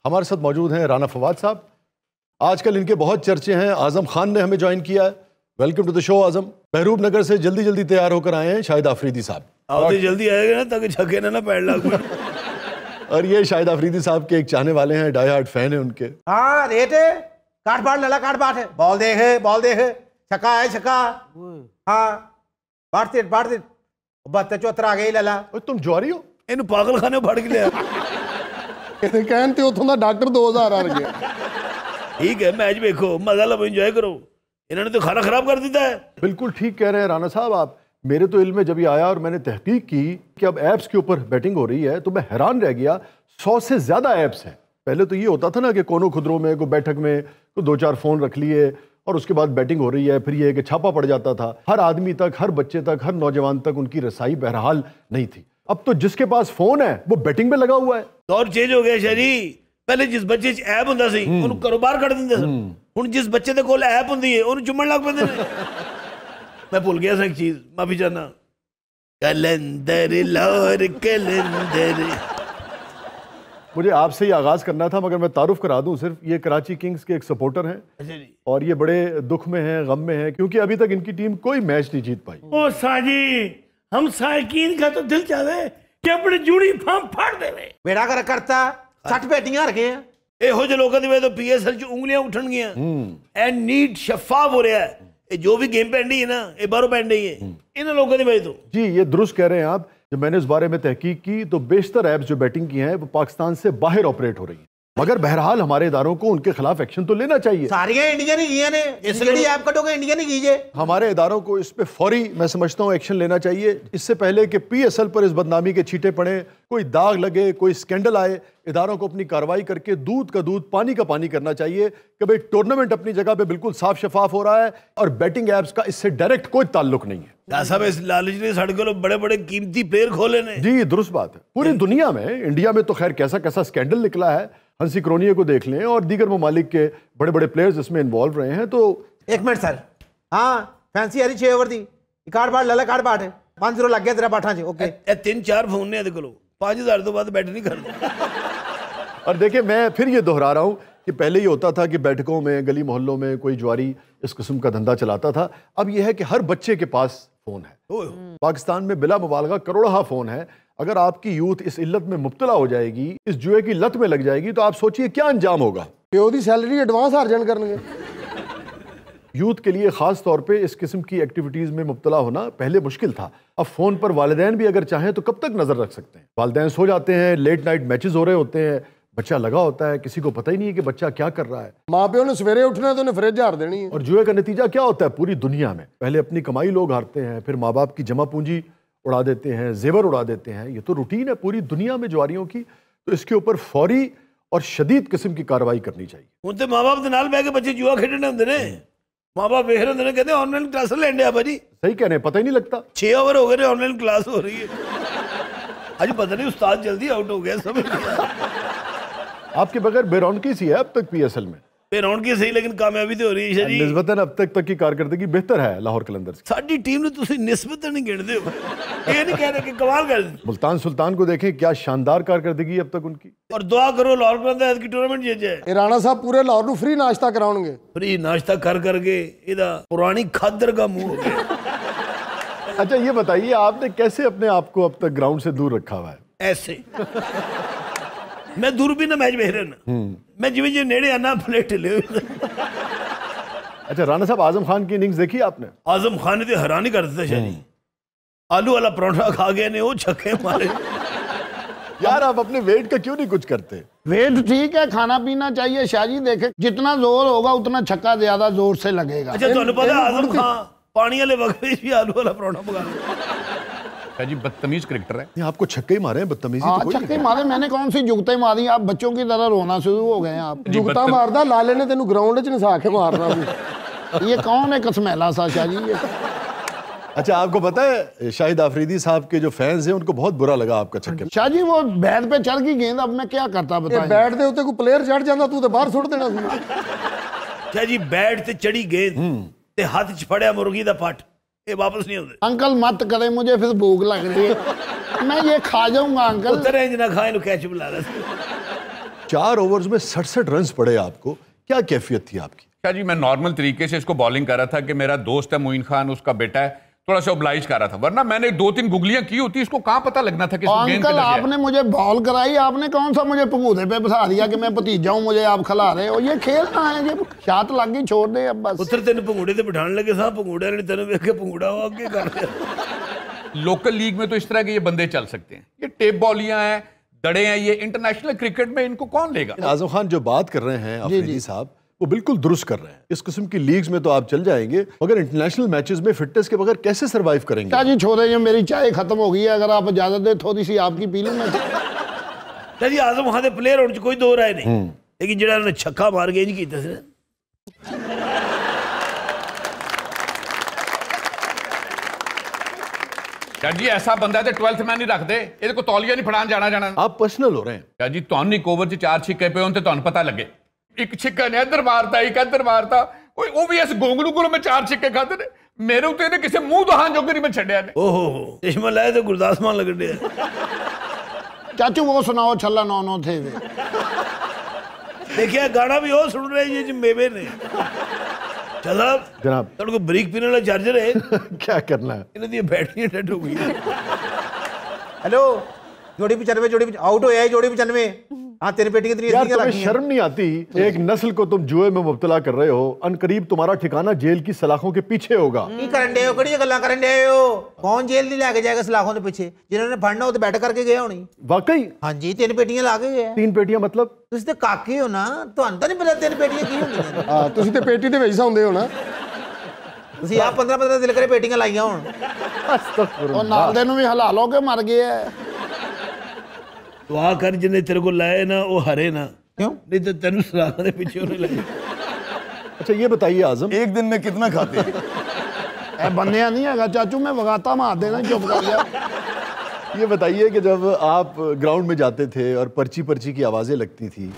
हमारे साथ मौजूद हैं राना फवाद साहब। आजकल इनके बहुत चर्चे हैं। आजम खान ने हमें ज्वाइन किया है। Welcome to the show Azam. Mahabubnagar से जल्दी जल्दी तैयार होकर आए हैं शाहिद आफरीदी साहब। और जल्दी आएगा ना ताकि छक्के ना पैड लग। और ये शाहिद आफरीदी साहब के एक चाहने वाले हैं, डाई हार्ड फैन है उनके। हाँ रेट है, काट बाट लला काट बाट है, बॉल देख छक्का है छक्का। हाँ बाट दे 72-74 आ गई लला। तुम ज्वारी हो? इन पागल खाने फड़ के लिया कहन ते उथों दा डॉक्टर 2000 आ गया। ठीक है, मैच देखो, मजा लो, एंजॉय करो। इन्होंने तो खाना खराब कर दिया है। बिल्कुल ठीक कह रहे हैं राना साहब आप। मेरे तो इल्म में जब ये आया और मैंने तहकीक की कि अब ऐप्स के ऊपर बैटिंग हो रही है तो मैं हैरान रह गया। 100 से ज्यादा ऐप्स हैं। पहले तो ये होता था ना कि कोनो खुदरों में कोई बैठक में कोई 2-4 फोन रख लिए और उसके बाद बैटिंग हो रही है, फिर ये कि छापा पड़ जाता था। हर आदमी तक, हर बच्चे तक, हर नौजवान तक उनकी रसाई बहरहाल नहीं थी। अब तो जिसके पास फोन है वो बैटिंग में लगा हुआ है। दौर चेंज हो गया शरी। पहले जिस बच्चे ऐप हुंदा सी उन्हें कारोबार कर देंगे सन। हुण जिस बच्चे दे कोल ऐप हुंदी है उन्हें चुम्मन लग पैंदे ने। मैं भूल गया एक चीज, माफी चाहना। Calendar Lahore calendar. मुझे आपसे ही आगाज करना था मगर मैं तारुफ करा दूं सिर्फ, ये कराची किंग्स के एक सपोर्टर हैं और ये बड़े दुख में हैं, गम में हैं क्योंकि अभी तक इनकी टीम कोई मैच नहीं जीत पाई। ओ साजी, हम साइकिन का तो दिल चाहे कि अपनी जुड़ी फार्म फाड़ देवे। बेड़ा कर करता 60 बैटिंगां रखे हैं। ਇਹੋ ਜਿਹੇ ਲੋਕਾਂ ਦੀ ਵਜ੍ਹਾ ਤੋਂ ਪੀਐਸਐਲ 'ਚ ਉਂਗਲੀਆਂ ਉੱਠਣਗੀਆਂ। ਐ ਨੀਟ ਸ਼ਫਾਫ ਹੋ ਰਿਹਾ ਹੈ। ਇਹ ਜੋ ਵੀ गेम ਪੈਂਦੀ है ना, ये बाहरों पैंड नहीं है इन लोगों की वजह तो। जी ये दुरुस्त कह रहे हैं आप। जब मैंने इस बारे में तहकीक की तो बेशतर ऐप्स जो बैटिंग की हैं वो पाकिस्तान से बाहर ऑपरेट हो रही हैं। मगर बहरहाल हमारे इदारों को उनके खिलाफ एक्शन तो लेना चाहिए। सारी इंडिया ने किए ने, इसलिए ऐप कटोगे इंडिया ने कीजिए। हमारे इदारों को इस पे फौरी मैं समझता हूँ एक्शन लेना चाहिए। इससे पहले कि पीएसएल पर इस बदनामी के छींटे पड़े, कोई दाग लगे, कोई स्कैंडल आए, इदारों को अपनी कार्रवाई करके दूध का दूध पानी का पानी करना चाहिए कि भाई टूर्नामेंट अपनी जगह पे बिल्कुल साफ शफाफ हो रहा है और बैटिंग ऐप्स का इससे डायरेक्ट कोई ताल्लुक नहीं है। साहब इस लालच ने साढ़े को बड़े बड़े कीमती प्लेयर खोले ने। जी दुरुस्त बात है। पूरी दुनिया में, इंडिया में तो खैर कैसा कैसा स्कैंडल निकला है। हंसी क्रोनिया को देख लें और दीगर ममालिक के बड़े बड़े प्लेयर्स इसमें इन्वॉल्व रहे हैं। तो 1 मिनट सर। हाँ फैंसी हरी 6 ओवर दी कार्ड बाट लला कार्ड बाट है 5-0 लग गया तेरा बाठा जी। ओके 3-4 फोन ने 5000 तो बाद बैट नहीं करना। और देखिए मैं फिर ये दोहरा रहा हूँ कि पहले ये होता था कि बैठकों में, गली मोहल्लों में कोई ज्वारी इस किस्म का धंधा चलाता था। अब यह है कि हर बच्चे के पास फोन है। पाकिस्तान में बिला मुबालगा करोड़ों फोन है। अगर आपकी यूथ इस इल्लत में मुब्तला हो जाएगी, इस जुए की लत में लग जाएगी तो आप सोचिए क्या अंजाम होगा। प्यो दी सैलरी एडवांस अर्जन करनगे। यूथ के लिए खास तौर पे इस किस्म की एक्टिविटीज में मुब्तला होना पहले मुश्किल था। अब फोन पर वालिदैन भी अगर चाहें तो कब तक नजर रख सकते हैं। वालिदैन सो जाते हैं, लेट नाइट मैचेस हो रहे होते हैं, बच्चा लगा होता है, किसी को पता ही नहीं है कि बच्चा क्या कर रहा है। माँ प्यो ने सवेरे उठना है तो उन्हें फ्रिज हार देनी है। और जुए का नतीजा क्या होता है पूरी दुनिया में? पहले अपनी कमाई लोग हारते हैं, फिर माँ बाप की जमा पूंजी उड़ा देते हैं, जेवर उड़ा देते हैं। ये तो रूटीन है पूरी दुनिया में जुआरियों की। तो इसके ऊपर फौरी और शदीद किस्म की कार्रवाई करनी चाहिए। ਹੁਣ ਤੇ ਮਾਂ-ਬਾਪ ਦੇ ਨਾਲ ਬਹਿ ਕੇ ਬੱਚੇ ਜੂਆ ਖੇਡਣੇ ਹੁੰਦੇ ਨੇ। ਮਾਂ-ਬਾਪ ਵੇਖ ਰਹੇ ਹੁੰਦੇ ਨੇ, ਕਹਿੰਦੇ ਆਨਲਾਈਨ ਕਲਾਸ ਲੈਣ ਡਿਆ ਭਾਜੀ। सही कह रहे हैं, पता ही नहीं लगता। 6 ओवर हो गए ने, ऑनलाइन क्लास हो रही है। आज पता नहीं उस्ताद जल्दी आउट हो गया सब। आपके बगैर बेरौनकी सी है अब तक पीएसएल में। बेरौनकी सही लेकिन कामयाबी तो हो रही है शरी। निस्बतन अब तक की कारकर्दगी बेहतर है लाहौर कलंदर्स की। साडी टीम ने तुसी निस्बतन नहीं गिनदे हो। ये नहीं कह रहे कि कमाल कर दी। मुल्तान सुल्तान को देखें, क्या शानदार कारकर्दगी अब तक उनकी। और दुआ करो लाहौर कलंदर की टूर्नामेंट जीत जाए। राणा साहब पूरे लाहौर ਨੂੰ फ्री नाश्ता कराउणगे। फ्री नाश्ता कर करके इदा पुरानी खादर का मुंह हो गया। अच्छा ये बताइए आपने कैसे अपने आप को अब तक ग्राउंड से दूर रखा हुआ है? ऐसे मैं दूरबीन ना मैच देख रहा ना, मैं जिवें जिवें नेड़े आना प्लेट ले। अच्छा राणा साहब, आजम खान की इनिंग्स देखी आपने? आजम खान ने तो हैरानी कर दिया शायद। आलू वाला परोठा खा गए ने, वो छक्के मारे। यार आप अपने वेट का क्यों नहीं कुछ करते? वेट ठीक है, खाना पीना चाहिए। शाहजी देखे जितना जोर होगा उतना छक्का ज्यादा जोर से लगेगा। अच्छा तुहानू पता आजम खान पानी वाले वक्त में भी आलू वाला परोठा पका जी बदतमीज क्रिकेटर है। आपको छक्के ही मारे हैं, बदतमीजी तो कोई नहीं छक्के मारे। मैंने कौन सी जुगते मारी? आप बच्चों की तरह रोना शुरू हो गए हैं। आप जुगता मारदा लाले ने तेनू ग्राउंड च नसा के मारना सी। ये कौन है कसमैला सा शाहजी? ये अच्छा आपको पता है शाहिद आफरीदी साहब के जो फैंस हैं उनको बहुत बुरा लगा आपका छक्के। शाहजी वो बैट पे चढ़ गई गेंद, अब मैं क्या करता बताइए। बैट दे उत्ते कोई प्लेयर चढ़ जांदा तू ते बाहर सुट देना सी। शाहजी बैट ते चढ़ी गेंद ते हाथ च फड़िया मुर्गी दा पट, ये वापस नहीं होते। अंकल मत करे मुझे, फिर भूख लग रही है। मैं ये खा जाऊंगा अंकल। उतर इंज ना खाए, कैच बुला रहा। 4 ओवर्स में 67 रन पड़े आपको, क्या कैफियत थी आपकी? क्या जी, मैं नॉर्मल तरीके से इसको बॉलिंग कर रहा था कि मेरा दोस्त है मोइन खान, उसका बेटा है, थोड़ा सा ओब्लाइज कर रहा था, वरना मैंने 2-3 गुगलियां की होती, इसको कहाँ पता लगना था कि अंकल आपने मुझे बॉल कराई, आपने कौन सा मुझे पंगूधे पे बैठा दिया कि मैं भतीजा हूं, मुझे आप खिला रहे हो? ये खेलना है, ये शात लग गई, छोड़ दे अब बस। पुत्र तेन पंगूड़े ते बिठाने लगे सा, पंगूड़े ने तेन वेख के पंगूड़ा हो आगे कर दिया। लोकल लीग में तो इस तरह के ये बंदे चल सकते हैं, ये टेप बॉलियां हैं, दड़े हैं, ये इंटरनेशनल क्रिकेट में इनको कौन लेगा? आजम खान जो बात कर रहे हैं अफरीदी साहब, वो बिल्कुल दुरुस्त कर रहे हैं। इस किस्म की लीग्स में तो आप चल जाएंगे, मगर इंटरनेशनल मैचेस में फिटनेस के बगैर कैसे सरवाइव करेंगे? क्या जी छोड़े, ये मेरी चाय खत्म हो गई है, अगर आप इजाजत दे थोड़ी सी आपकी पी लूं मैं। जी आजम खान दे प्लेयर होने च कोई दो राय नहीं, लेकिन जेड़ा ने छक्का मार के इंज कीता सी, क्या जी ऐसा बंदा है 12th मैन नहीं रखते, ਇਹਦੇ को तौलिया नहीं फड़ान जाना। आप पर्सनल हो रहे हैं। क्या जी ਤੁਹਾਨੂੰ ਇੱਕ ਓਵਰ 'ਚ 4 ਛਿੱਕੇ ਪਏ ਹੋਣ ਤੇ ਤੁਹਾਨੂੰ ਪਤਾ ਲੱਗੇ, ਇੱਕ ਛਿੱਕਾ ਨੇ ਇੱਧਰ ਮਾਰਤਾ, ਇੱਕ ਇੱਧਰ ਮਾਰਤਾ, ਉਹ ਵੀ ਇਸ ਗੋਂਗਲੂ ਕੋਲ ਮੈਂ 4 ਛਿੱਕੇ ਖਾਦੇ ਨੇ, ਮੇਰੇ ਉੱਤੇ ਇਹਨੇ ਕਿਸੇ ਮੂੰਹ ਦਹਾਨ ਜੋਗੇ ਨਹੀਂ ਮੈਂ ਛੱਡਿਆ ਨੇ। ओहो चश्मा लाए तो गुरदास मान लगन दिया। चाचू वो सुनाओ छल्ला 9-9 थे वे। देखिए गाना भी हो सुन रहे हैं जी मेवे ने। चला जनाब तेरे को ब्रेक पीने वाला चार्जर है। क्या करना है? इन्हें दिए बैटरी डेड हो गई। हेलो जोड़ी 95 जोड़ी आउट हो है जोड़ी 95। हाँ तेरी बेटी कितनी यार तुम्हें शर्म नहीं आती? एक नस्ल को तुम जुए में मुब्तला कर रहे हो, अनकरीब तुम्हारा ठिकाना जेल की सलाखों के पीछे होगा। की करन दे हो, कड़ी गल्ला करन दे हो? कौन जेल नहीं लेके जाएगा सलाखों के पीछे? जिन्होंने फड़ना हो तो बैठ करके गए होनी। वाकई? हाँ जी 3 पेटियां ला के गए। 3 पेटियां मतलब? तुसी ते काके हो ना, ਤੁਹਾਨੂੰ ਤਾਂ ਨਹੀਂ ਪਤਾ 3 पेटियां ਕੀ ਹੁੰਦੀਆਂ। ਹਾਂ ਤੁਸੀਂ ਤੇ ਪੇਟੀ ਦੇ ਵਿੱਚ ਸੌਂਦੇ ਹੋ ਨਾ। ਤੁਸੀਂ ਆ 15 ਦਿਲ ਕਰੇ पेटियां ਲਾਈਆਂ ਹੋਣ। ਉਹ ਨਾਲ ਦੇ ਨੂੰ ਵੀ ਹਲਾ ਲੋ ਕੇ ਮਰ ਗਏ ਐ। दुआ कर जिन्हें तेरे को लाए ना वो हरे ना, क्यों? नहीं तो तेन सलाखों के पीछे होने लगे। अच्छा ये बताइए आजम, एक दिन में कितना खाते हैं? ए बंदिया नहीं है चाचू, मैं वगाता मार देना, चुप कर गया। ये बताइए कि जब आप ग्राउंड में जाते थे और पर्ची पर्ची की आवाजें लगती थी,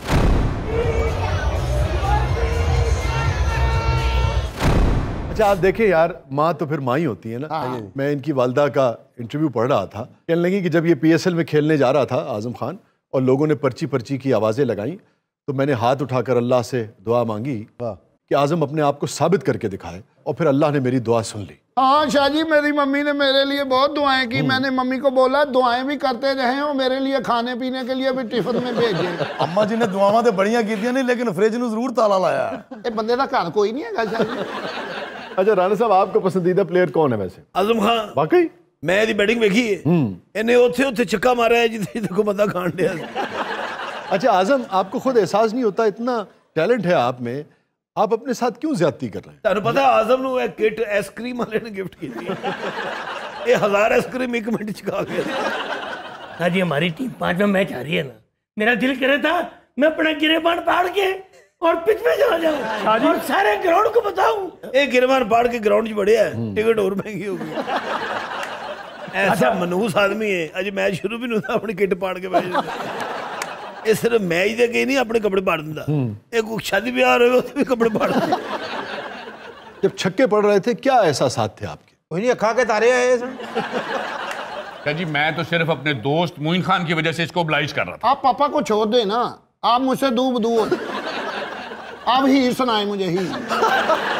अच्छा आप देखें यार, माँ तो फिर माँ ही होती है ना। मैं इनकी वालदा का इंटरव्यू पढ़ रहा था, कहने लगी कि जब ये PSL में खेलने जा रहा था आजम खान और लोगों ने पर्ची पर्ची की आवाज़ें लगाई, तो मैंने हाथ उठाकर अल्लाह से दुआ मांगी कि आजम अपने आप को साबित करके दिखाए, और फिर अल्लाह ने मेरी दुआ सुन ली। हाँ शाहजी, मेरी मम्मी ने मेरे लिए बहुत दुआएं की। मैंने मम्मी को बोला दुआएं भी करते रहे और मेरे लिए खाने पीने के लिए भी टिफिन में भेजे। अम्मा जी ने दुआवां ते बड़ियां कीतियां नहीं, लेकिन फ्रिज नूं जरूर ताला लाया। ये बंदे का घर कोई नहीं है शाहजी। अच्छा राणा साहब, आपका पसंदीदा प्लेयर कौन है वैसे? आजम खान। वाकई? मैं दी बैटिंग वेखी है, इन्हें ओथे ओथे छक्का मारा है जिथे को बंदा खान दिया। अच्छा आजम, आपको खुद एहसास नहीं होता इतना टैलेंट है आप में, आप अपने साथ क्यों ज्यादती कर रहे हैं? तेन पता आजम नु एक किट आइसक्रीम वाले ने गिफ्ट की थी। ये 1000 आइसक्रीम 1 मिनट च खा गया। आज हमारी टीम 5वां मैच आ रही है ना, मेरा दिल करे था मैं अपना गिरेबान फाड़ के और पिच पे चला जाऊं और सारे ग्राउंड को बताऊं। एक गिरबान पाड़ के ग्राउंड च बढ़िया है, टिकट और महंगी होगी। ऐसा मनहूस आदमी है, अज मैच शुरू भी नहीं होता अपनी किट पाड़ के बैठ जाता। ये सिर्फ मैच दे के नहीं अपने कपड़े पाड़ दिंदा, एक शादी ब्याह रहे हो तो भी कपड़े पाड़ दिंदा। जब छक्के पड़ रहे थे क्या एहसासात थे आपके? कोई नहीं, अखा के तारे आए सन। क्या जी मैं तो सिर्फ अपने दोस्त मोइन खान की वजह से इसको ओब्लाइज कर रहा था। आप पापा को छोड़ दे ना, आप मुझसे दूब दूर। अब ही सुनाए मुझे ही।